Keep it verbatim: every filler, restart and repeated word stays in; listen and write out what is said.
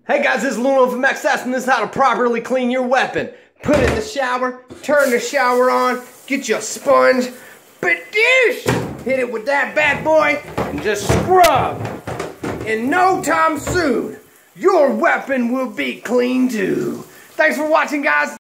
Hey guys, this is Luno from X S, and this is how to properly clean your weapon. Put it in the shower, turn the shower on, get your sponge, badoosh! Hit it with that bad boy, and just scrub. In no time soon, your weapon will be clean too. Thanks for watching, guys.